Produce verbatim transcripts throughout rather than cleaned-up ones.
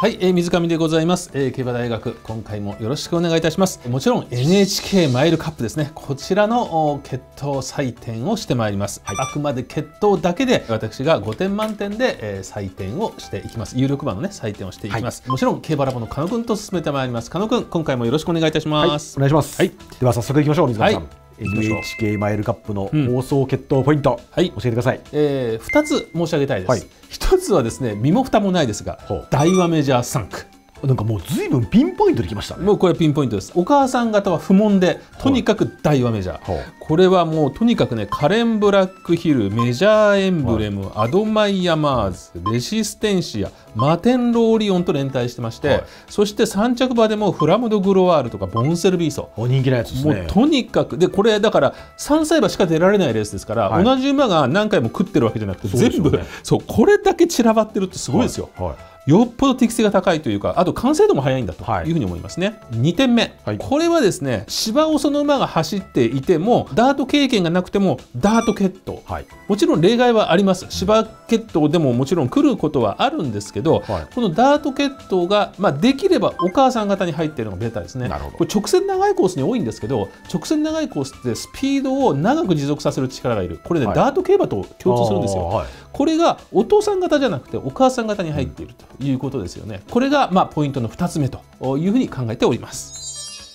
はい、えー、水上でございます、えー、競馬大学、今回もよろしくお願いいたします。もちろん エヌエイチケー マイルカップですね、こちらの決闘採点をしてまいります、はい、あくまで決闘だけで私がごてん満点で、えー、採点をしていきます。有力馬のね採点をしていきます、はい、もちろん競馬ラボの加野君と進めてまいります。加野君、今回もよろしくお願いいたします。 はい、お願いします、はい、では早速いきましょう。水上さん、はい、エヌエイチケー マイルカップの放送決闘ポイント、うん、はい、教えてください。 えー、ふたつ申し上げたいです、はい、ひとつはですね、身も蓋もないですが、大和メジャーさん区、 なんかもうずいぶんピンポイントできましたね。 もうこれピンポイントです。お母さん方は不問で、とにかく大和メジャー、はい、これはもうとにかくね、カレンブラックヒル、メジャーエンブレム、はい、アドマイヤマーズ、レシステンシア、マテンローリオンと連帯してまして、はい、そしてさん着馬でもフラムドグロワールとかボンセルビーソ、 お人気なやつですね。 もうとにかくで、これだからさんさい馬しか出られないレースですから、はい、同じ馬が何回も食ってるわけじゃなくて、全部そう、ね、そう、これだけ散らばってるってすごいですよ。はいはい、よっぽど適性が高いというか、あと完成度も早いんだというふうに思いますね。はい、にてんめ、はい、これはですね、芝をその馬が走っていても、ダート経験がなくてもダート決闘、はい、もちろん例外はあります。芝決闘でももちろん来ることはあるんですけど、はい、このダート決闘が、まあ、できればお母さん方に入っているのがベターですね。これ直線長いコースに多いんですけど、直線長いコースってスピードを長く持続させる力がいる。これね、はい、ダート競馬と共通するんですよ。はい、これがお父さん方じゃなくてお母さん方に入っているということですよね。これがまあポイントのふたつめというふうに考えております。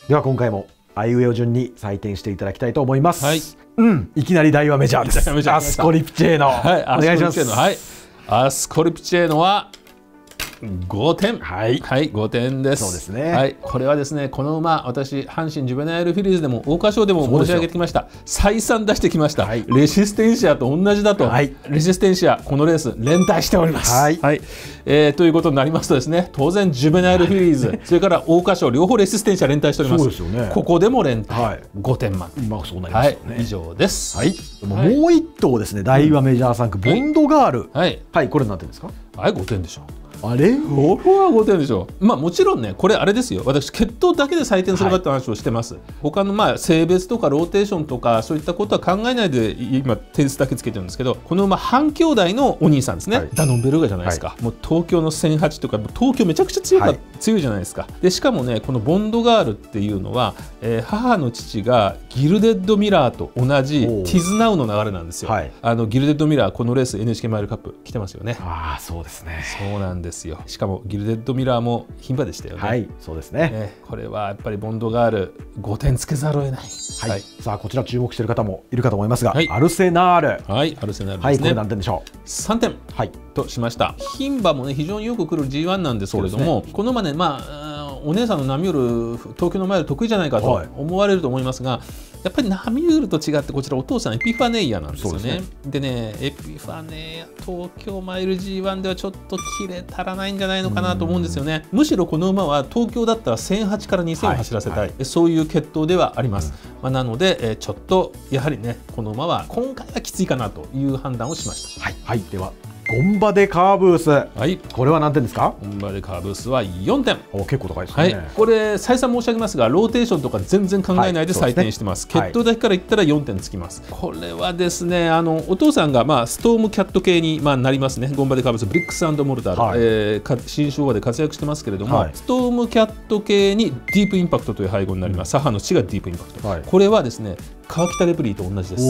では今回もあいうえお順に採点していただきたいと思います。はい、うん、いきなり大和メジャーです。アスコリプチェーノ、はい、お願いします。 はい、アスコリプチェーノはごてん、はい、はい、ごてんです。 そうですね。 はい、これはですね、この馬、私、阪神ジュベナイルフィリーズでも桜花賞でも申し上げてきました。再三出してきました。はい、レシステンシアと同じだと、はい、レシステンシア、このレース連帯しております。はい、はい、えー、ということになりますとですね、当然ジュベナイルフィリーズ、はい、それから桜花賞、両方レシステンシア連帯しております。そうですよね。ここでも連帯、はい、ごてん満点。 今そうなりますよね。 はい、以上です。 はい、もう一頭ですね、大和メジャーさん区、ボンドガール。はい、はい、これ何点ですか？ はい、ごてんでしょう。 あれこれはごてんでしょう。まあもちろんね、これあれですよ、私決闘だけで採点するかって話をしてます、はい、他のまあ性別とかローテーションとかそういったことは考えないで今点数だけつけてるんですけど、この馬半兄弟のお兄さんですね、はい、ダノンベルガじゃないですか、はい、もう東京のせんはちとか東京めちゃくちゃ強いか、はい、強いじゃないですか。でしかもね、このボンドガールっていうのは、えー、母の父がギルデッドミラーと同じティズナウの流れなんですよ。はい、あのギルデッドミラー、このレース エヌエイチケー マイルカップ来てますよね。 ああ、そうですね。 そうなんですよ。しかもギルデッドミラーも牝馬でしたよね。 はい、そうですね。 ね、これはやっぱりボンドガールごてんつけざるを得ない。 はい、はい、さあこちら注目している方もいるかと思いますが、はい、アルセナール。 はい、アルセナールですね。 はい、これ何点でしょう？ さんてん、はい、としました。牝馬もね、非常によく来る ジーワン なんですけれども、ね、この馬ね、まあお姉さんのナミュール、東京のマイル得意じゃないかと思われると思いますが、はい、やっぱりナミュールと違ってこちらお父さんエピファネイアなんですよね。でね、エピファネイア東京マイル ジーワン ではちょっと切れ足らないんじゃないのかなと思うんですよね。むしろこの馬は東京だったらせんはちからにせんを走らせたい、はいはい、そういう決闘ではあります。うん、まあ、なので、えちょっとやはりね、この馬は今回はきついかなという判断をしました。 はい、はい、ではゴンバデカーブース、はい、これは何点ですか？ ゴンバデカーブースはよんてん。 お、結構高いですね。はい、 これ再三申し上げますが、ローテーションとか全然考えないで採点してます。決闘だけから言ったらよんてんつきます。はい、これはですね、あのお父さんがまあストームキャット系にまあなりますね。ゴンバデカーブース、ブリックス&モルタール、はい、えー、新昭和で活躍してますけれども、はい、ストームキャット系にディープインパクトという配合になります。母の父がディープインパクト。はい、これはですね、川北レブリーと同じです。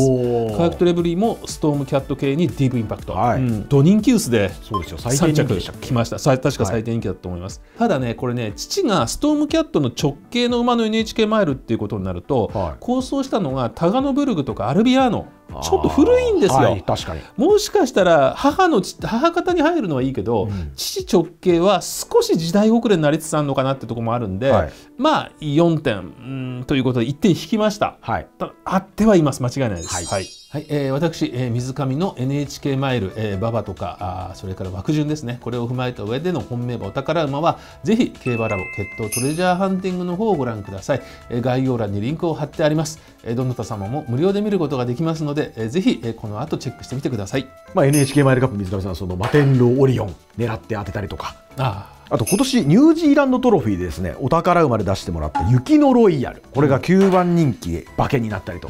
川北レブリーもストームキャット系にディープインパクト、はい、うん、ド人気薄でさん着来ました。確か最低人気だと思います。はい、ただね、これね、父がストームキャットの直系の馬の エヌエイチケー マイルっていうことになると、はい、構想したのがタガノブルグとかアルビアーノ、ちょっと古いんですよ。はい、確かに。もしかしたら母の母方に入るのはいいけど、うん、父直系は少し時代遅れになりつつあるのかなってところもあるんで、はい、まあよんてん、うん、ということでいってん引きました。はい、ただあってはいます。間違いないです。はい、はいはい、えー、私、えー、水上の エヌエイチケー マイル、えー、馬場とかあそれから枠順ですね、これを踏まえた上での本命馬お宝馬はぜひ競馬ラボ決闘トレジャーハンティングの方をご覧ください。えー、概要欄にリンクを貼ってあります。えー、どなた様も無料で見ることができますので、えー、ぜひ、えー、この後チェックしてみてください。 まあ、エヌエイチケー マイルカップ水上さん、そのマテンローオリオン狙って当てたりとか、あああと今年ニュージーランドトロフィーでですね、お宝馬で出してもらった雪のロイヤル、これがきゅうばん人気馬券になったりと、はい、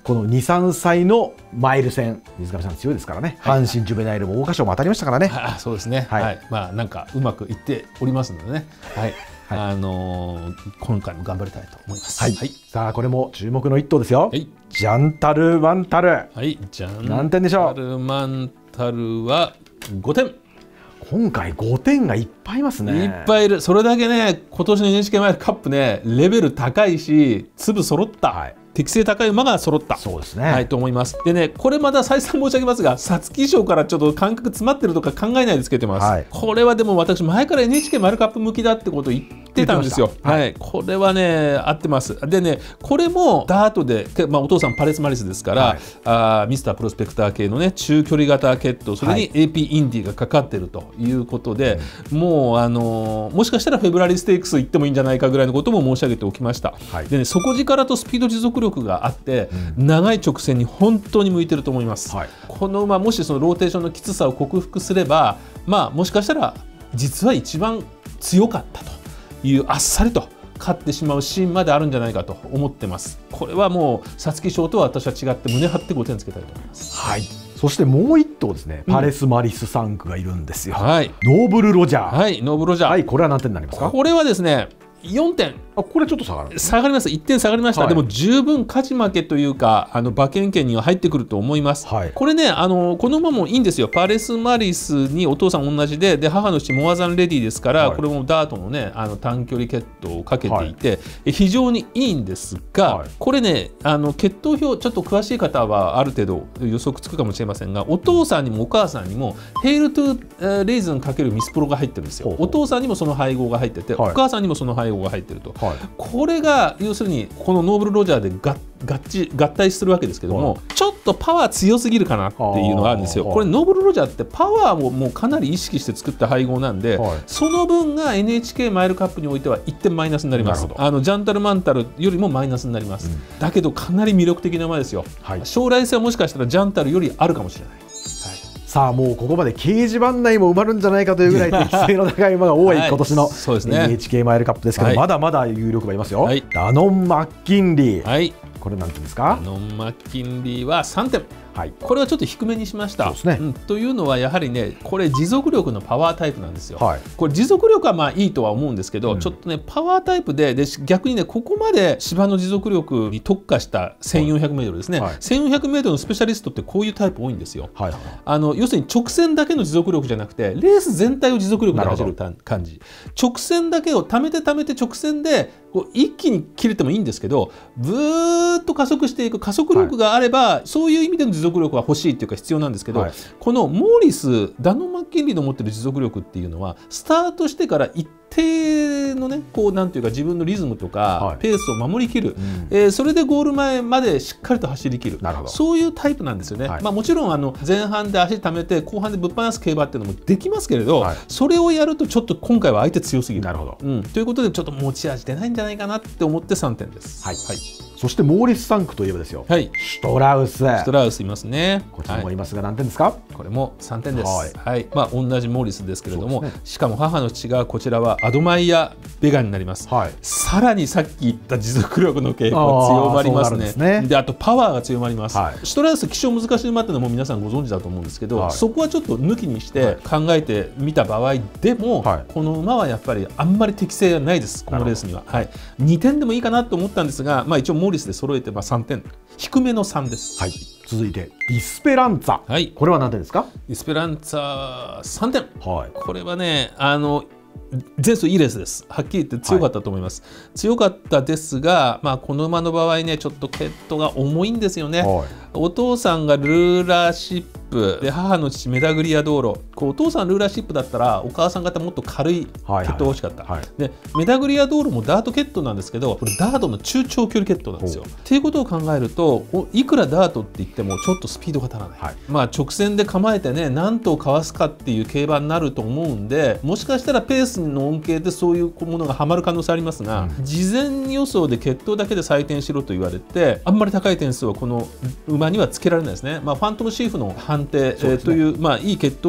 このにさんさいのマイル戦、水上さん強いですからね、はい、阪神ジュベナイルも桜花賞も当たりましたからね。 あ、そうですね、はい、はい、まあなんかうまくいっておりますのでね、はい、はい、あのー、今回も頑張りたいと思います。 はい、はい、さあこれも注目の一頭ですよ。はい、ジャンタルマンタル、 はい、ジャン何点でしょう。 ジャンタルマンタルはごてん。 今回ごてんがいっぱいいますね。 いっぱいいる。それだけね、今年の エヌエイチケー マイルカップね、レベル高いし粒揃った、はい、適性高い馬が揃った。 そうですね、 はい、と思います。でね、これまた再三申し上げますが、皐月賞からちょっと感覚詰まってるとか考えないでつけてます。はい、これはでも私前から エヌエイチケー マイルカップ向きだってことを言ってたんですよ。はい、はい、これはね合ってます。でね、これもダートで、まあ、お父さんパレスマリスですから、はい、あミスタープロスペクター系のね中距離型血統、それに エーピー インディがかかってるということで、はい、もうあのー、もしかしたらフェブラリーステークス行ってもいいんじゃないかぐらいのことも申し上げておきました。はい、でね、底力とスピード持続力があって、うん、長い直線に本当に向いてると思います。はい、この馬もしそのローテーションのきつさを克服すれば、まあもしかしたら実は一番強かったというあっさりと勝ってしまうシーンまであるんじゃないかと思ってます。これはもう皐月賞とは私は違って胸張ってごてんつけたいと思います。 はい、そしてもう一頭ですね、パレスマリスさん区がいるんですよ。 はい、 ノーブルロジャー。 はい、ノーブルロジャー。 はい、これは何点になりますか。 これはですねよんてん。 あ、これちょっと下がる。 下がります。いってん下がりました。はい、でも十分勝ち負けというか、あの馬券圏には入ってくると思います。はい、これね、あのこの馬もいいんですよ。パレスマリスにお父さん同じで、で母の父モアザンレディですから、はい、これもダートのね、あの短距離血統をかけていて、はい、非常にいいんですが、はい、これね、あの血統表ちょっと詳しい方はある程度予測つくかもしれませんが、お父さんにもお母さんにもヘイルトゥレイズンかけるミスプロが入ってるんですよ。ほうほう、お父さんにもその配合が入ってて、はい、お母さんにもその配合が入ってると。はい、これが要するにこのノーブルロジャーで合合致合体するわけですけども、はい、ちょっとパワー強すぎるかなっていうのがあるんですよ。これノーブルロジャーってパワーをもうかなり意識して作った配合なんで、はい、その分が エヌエイチケー マイルカップにおいてはいってんマイナスになります。あのジャンタルマンタルよりもマイナスになります。うん、だけどかなり魅力的な馬ですよ。はい、将来性はもしかしたらジャンタルよりあるかもしれない。 さあもうここまで掲示板内も埋まるんじゃないかというぐらい適性の高い馬が多い今年の エヌエイチケー マイルカップですけど、はい、まだまだ有力馬いますよ。はい、ダノン・マッキンリー、はい、これ何点ですか。 ダノン・マッキンリーはさんてん。はい、これはちょっと低めにしました。 そうですね。 うん、というのはやはりね、これ持続力のパワータイプなんですよ。はい、これ持続力はまあいいとは思うんですけど、うん、ちょっとねパワータイプで、で逆にねここまで芝の持続力に特化したせんよんひゃくメートルですね。はい、せんよんひゃくメートルのスペシャリストってこういうタイプ多いんですよ。はい、あの要するに直線だけの持続力じゃなくて、レース全体を持続力で走る感じ。直線だけを溜めて溜めて直線でこう一気に切れてもいいんですけど、ぶーっと加速していく加速力があれば、はい、そういう意味での持続力は欲しいっていうか必要なんですけど、はい、このモーリスダノン・マッキンリーの持ってる持続力っていうのはスタートしてから一定のねこうなんていうか自分のリズムとか、はい、ペースを守りきる、うん、えー、それでゴール前までしっかりと走りきる、そういうタイプなんですよね。はい、まあ、もちろんあの前半で足溜めて後半でぶっ放す競馬っていうのもできますけれど、はい、それをやるとちょっと今回は相手強すぎる。なるほど、うん、ということでちょっと持ち味出ないんじゃないかなって思ってさんてんです。はい、はい、 そしてモーリスさん区といえばですよ、はい、シュトラウス。シュトラウスいますね。 こちらもいますが何点ですか。はい、 これもさんてんです。はい、はい、まあ、同じモーリスですけれども、ね、しかも母の父がこちらはアドマイヤ・ベガになります。はい、さらにさっき言った持続力の傾向強まりますね。で、ね、あとパワーが強まります。はい、シュトラウス気性難しい馬っていうのも皆さんご存知だと思うんですけど、はい、そこはちょっと抜きにして考えてみた場合でも、はい、この馬はやっぱりあんまり適性がないです、このレースには。はい、にてんでもいいかなと思ったんですが、まあ、一応モーリスで揃えてまあさんてん、低めのさんです。はい、 続いてディスペランツァ、はい、これは何点ですか。 ディスペランツァさんてん、はい、これはねあの前走いいレースです。はっきり言って強かったと思います。はい、強かったですが、まあ、この馬の場合ねちょっと血統が重いんですよね。はい、お父さんがルーラーシップで母の父メダグリア道路、こうお父さんルーラーシップだったらお母さん方もっと軽い血統が欲しかった。でメダグリア道路もダート血統なんですけど、これダートの中長距離血統なんですよ。っていうことを考えるといくらダートって言ってもちょっとスピードが足らない。はい、まあ直線で構えてね何頭かわすかっていう競馬になると思うんで、もしかしたらペースの恩恵でそういうものがはまる可能性ありますが、うん、事前予想で血統だけで採点しろと言われてあんまり高い点数はこの馬にはつけられないですね。まあ、ファントムシーフの判定、ね、えー、という、まあ、いい血統でもあるんです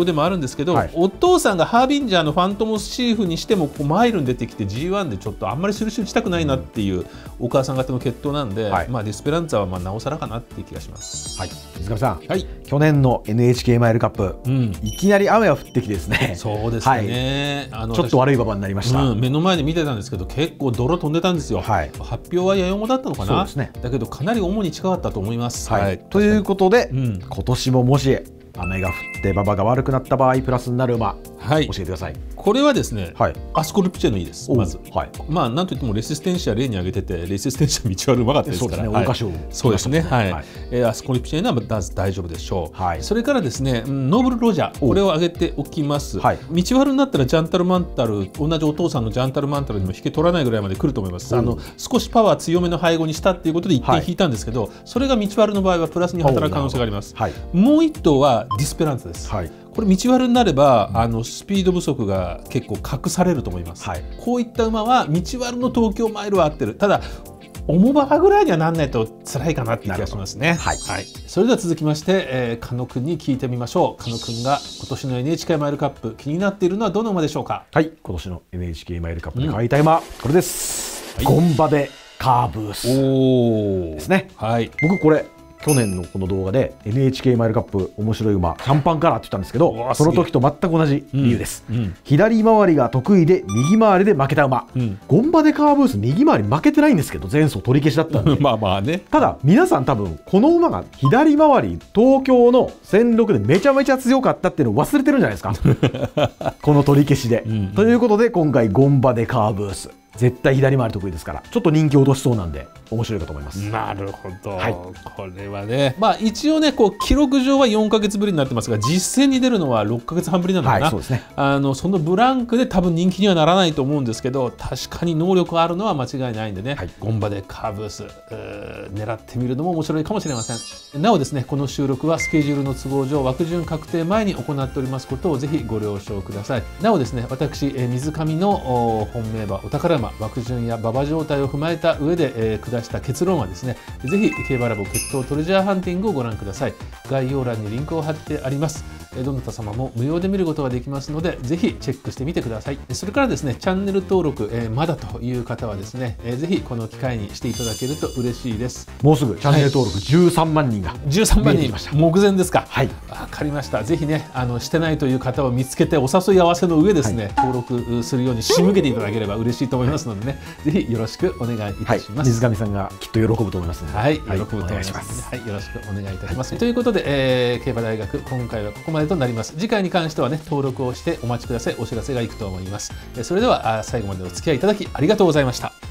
ですけど、はい、お父さんがハービンジャーのファントムシーフにしてもこうマイルに出てきて ジーワン でちょっとあんまり印打ちたくないなっていうお母さん方の決闘なんで、はい、まあディスペランツァはまあなおさらかなっていう気がします。 はい、水上さん、はい、去年の エヌエイチケー マイルカップ、うん、いきなり雨が降ってきてですね、 そうですね、 はい、あのちょっと悪い馬場になりました、 うん、目の前で見てたんですけど結構泥飛んでたんですよ、はい、発表はやよもだったのかな。そうですね、だけどかなり主に近かったと思います。 はいはい、ということで、うん、今年ももし雨が降って馬場が悪くなった場合プラスになる馬、はい、教えてください。 これはですね、はい、アスコルピチェのいいです。まず、 はい、 まあなんといってもレシステンシア例に挙げててレシステンシア道悪うまかったですから、 そうですね、 はい、はい、えー、アスコルピチェはまず大丈夫でしょう。はい、それからですね、ノーブルロジャー、これを挙げておきます。はい、道悪になったらジャンタルマンタル、同じお父さんのジャンタルマンタルにも引け取らないぐらいまで来ると思います。あの少しパワー強めの背後にしたっていうことでいってん引いたんですけど、はい、それが道悪の場合はプラスに働く可能性があります。はい、もう一頭はディスペランツです。はい、これ道悪になれば、うん、あのスピード不足が結構隠されると思います。はい、こういった馬は道悪の東京マイルは合ってる。ただ重馬場ぐらいにはなんないと辛いかなっていう気がしますね。はい、はい、それでは続きまして、えー、狩野くんに聞いてみましょう。狩野くんが今年の エヌエイチケー マイルカップ気になっているのはどの馬でしょうか。 はい、今年の エヌエイチケー マイルカップで買いたい馬、うん、これです、はい、ゴンバデカーブースですね。はい、僕これ去年のこの動画で エヌエイチケー マイルカップ面白い馬シャンパンカラーって言ったんですけど、その時と全く同じ理由です、うんうん、左回りが得意で右回りで負けた馬、うん、ゴンバデカーブース右回り負けてないんですけど前走取り消しだったんでまあまあね、ただ皆さん多分この馬が左回り東京の戦力でめちゃめちゃ強かったっていうのを忘れてるんじゃないですかこの取り消しで、うんうん、ということで今回ゴンバデカーブース絶対左回り得意ですからちょっと人気落としそうなんで面白いかと思います。 なるほど、はい、これはね、まあ一応ねこう記録上はよんかげつぶりになってますが実戦に出るのはろっかげつはんぶりなのかな。はい、そうですね、あのそのブランクで多分人気にはならないと思うんですけど確かに能力あるのは間違いないんでね、はい、ゴンバデカーブース狙ってみるのも面白いかもしれません。なおですねこの収録はスケジュールの都合上枠順確定前に行っておりますことをぜひご了承ください。なおですね私水上の本命馬お宝馬枠順や馬場状態を踏まえた上で、えー、下した結論はですねぜひ競馬ラボ決闘トレジャーハンティングをご覧ください。概要欄にリンクを貼ってあります。どなた様も無料で見ることができますのでぜひチェックしてみてください。それからですねチャンネル登録、えー、まだという方はですね、えー、ぜひこの機会にしていただけると嬉しいです。 もうすぐチャンネル登録じゅうさんまんにんがじゅうさんまんにん目前ですか。はい、わかりました。ぜひねあのしてないという方を見つけてお誘い合わせの上ですね、はい、登録するように仕向けていただければ嬉しいと思いますのでね、はい、ぜひよろしくお願いいたします。 はい、水上さんがきっと喜ぶと思いますので、 はい、喜ぶと思います。はい、よろしくお願いいたします。ということで、えー、競馬大学今回はここまでとなります。次回に関してはね登録をしてお待ちください。お知らせがいくと思います。それでは最後までお付き合いいただきありがとうございました。